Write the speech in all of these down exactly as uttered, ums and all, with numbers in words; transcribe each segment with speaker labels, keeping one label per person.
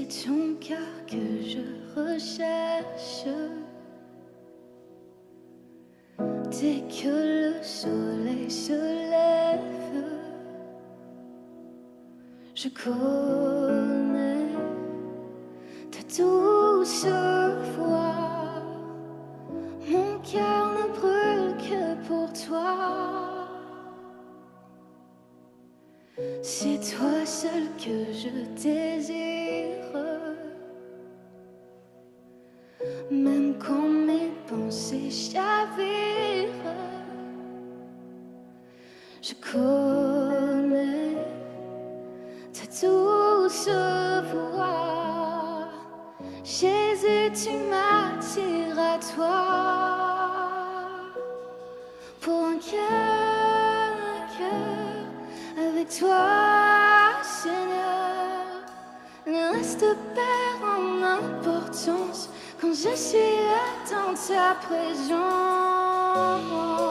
Speaker 1: C'est ton cœur que je recherche. Dès que le soleil se lève, je connais ta douce voix. Mon cœur ne brûle que pour toi. C'est toi seul que je désire. Même quand mes pensées chavirent, je connais ta douce voix. Jésus, tu m'attires à toi. Pour un cœur, un cœur avec toi, Seigneur, ne reste pas en importance. Quand je suis là dans ta présence,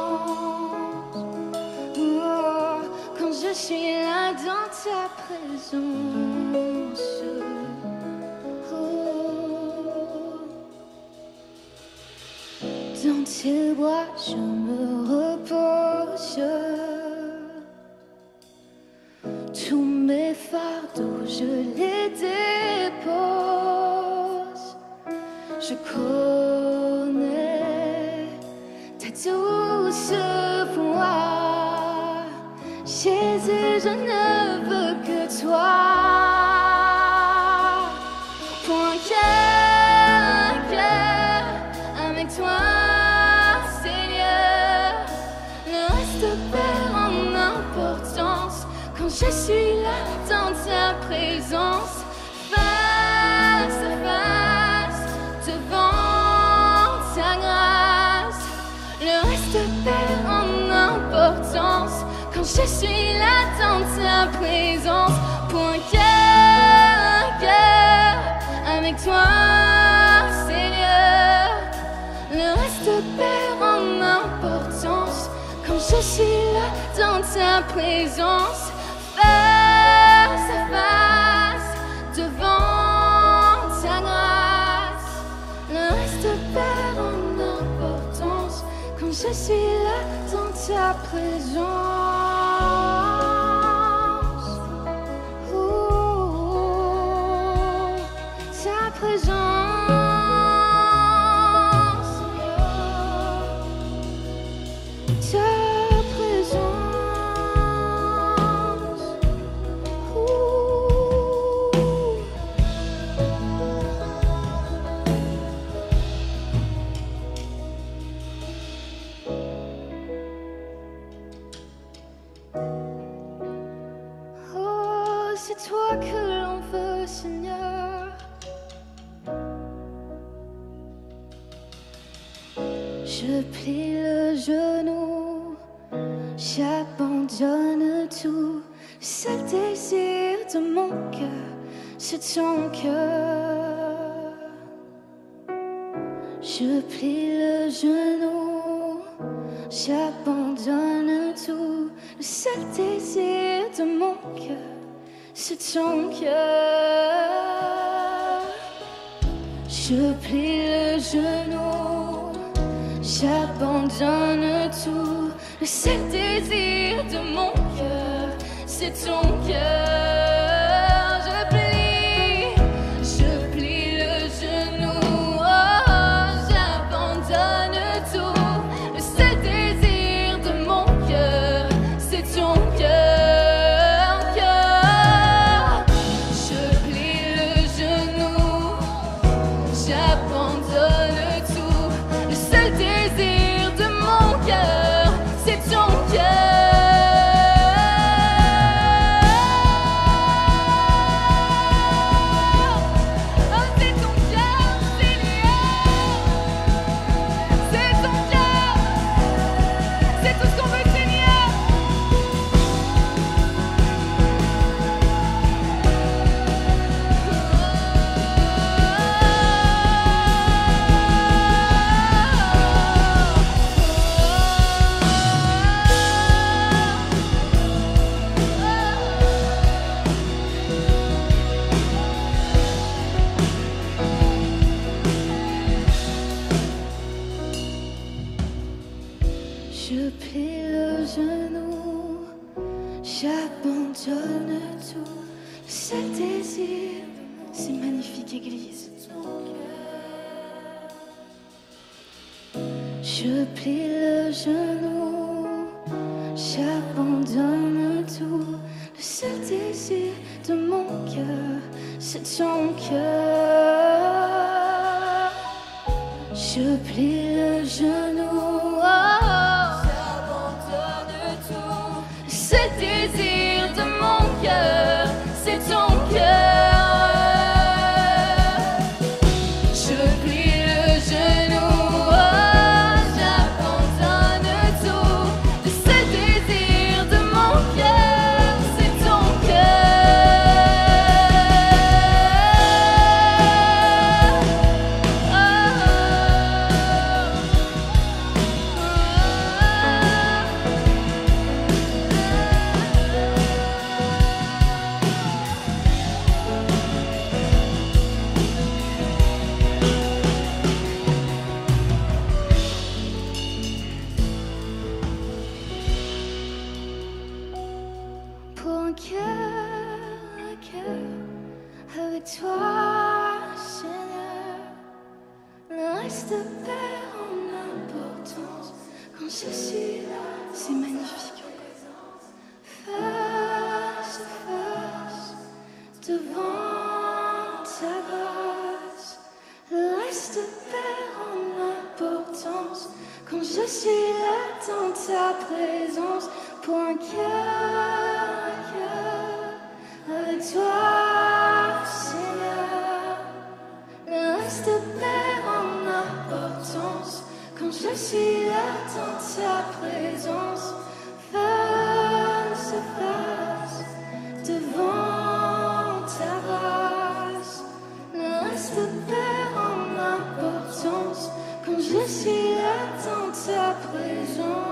Speaker 1: oh, quand je suis là dans ta présence, oh, dans tes bras je me repose. Tous mes fardeaux je les dépose. Je connais ta douce voix. Jésus, je ne veux que toi. Pour un cœur, un cœur avec toi, Seigneur, ne reste pas en importance. Quand je suis là dans ta présence, face à face, devant ta grâce, le reste perd en importance. Quand je suis là dans ta présence, pour un cœur, un cœur avec toi, Seigneur, le reste perd en importance. Quand je suis là dans ta présence, face à face, devant ta grâce, le reste perd en importance. Quand je suis là dans ta présence, oh, ta présence, ta présence, oh. Oh, c'est toi que l'on veut, Seigneur. Je plie le genou, j'abandonne tout. Le seul désir de mon cœur, c'est ton cœur. Je plie le genou, j'abandonne tout. Le seul désir de mon cœur, c'est ton cœur. Je plie le genou, j'abandonne tout. Le seul désir de mon cœur, c'est ton cœur. Je plie, je plie le genou, oh, j'abandonne tout. Le seul désir de mon cœur, c'est ton cœur, cœur. Je plie le genou, j'abandonne tout. Le seul désir de mon cœur, c'est ton cœur. Je plie le genou, j'abandonne tout. Le seul désir, c'est une magnifique église. Je plie le genou, j'abandonne tout. Le seul désir de mon cœur, c'est ton cœur. Je plie le genou, oh, j'abandonne tout. Le seul désir de mon cœur, c'est ton cœur. Avec toi, Seigneur, le reste perd en importance. Quand je suis là, c'est magnifique. Face à face, devant ta grâce, le reste perd en importance. Quand je suis là dans ta présence, pour un cœur, un cœur, avec toi. Quand je suis là dans ta présence, face à face, devant ta grâce, le reste perd en importance. Quand je suis là dans ta présence.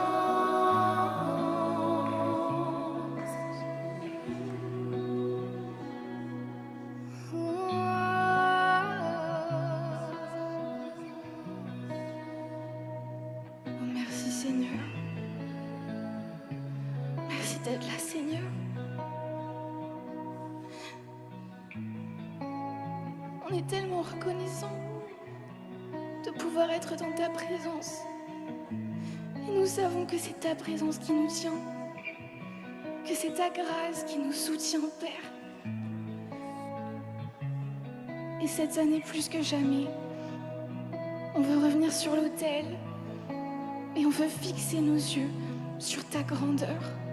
Speaker 1: Seigneur, merci d'être là, Seigneur. On est tellement reconnaissant de pouvoir être dans ta présence. Et nous savons que c'est ta présence qui nous tient, que c'est ta grâce qui nous soutient, Père. Et cette année, plus que jamais, on veut revenir sur l'autel. Et on veut fixer nos yeux sur ta grandeur.